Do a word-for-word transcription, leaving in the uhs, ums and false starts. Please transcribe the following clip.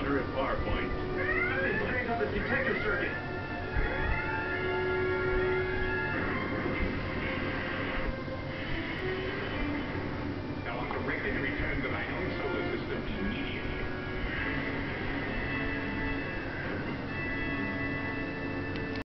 monitor at bar point. Nothing strange on the detector circuit.